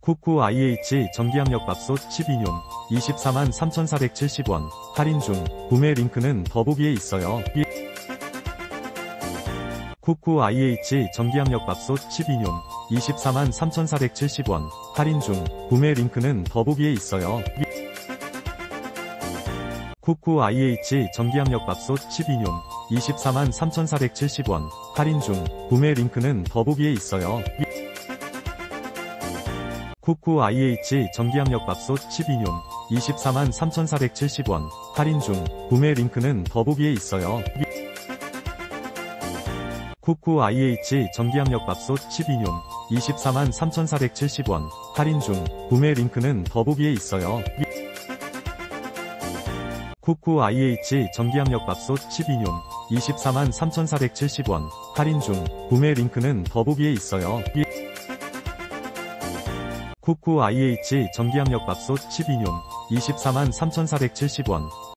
쿠쿠 IH 전기압력밥솥 12뇽 243,470원 할인 중. 구매 링크는 더보기에 있어요. 쿠쿠 IH 전기압력밥솥 12뇽 243,470원 할인 중. 구매 링크는 더보기에 있어요. 쿠쿠 IH 전기압력밥솥 12뇽 243,470원 할인 중. 구매 링크는 더보기에 있어요. 쿠쿠 IH 전기압력밥솥 12뇽 243,470원 할인 중. 구매 링크는 더보기에 있어요. 쿠쿠 IH 전기압력밥솥 12뇽 243,470원 할인 중. 구매 링크는 더보기에 있어요. 쿠쿠 IH 전기압력밥솥 12뇽 243,470원 할인 중. 구매 링크는 더보기에 있어요. 쿠쿠 IH 전기압력밥솥 12뇽 243,470원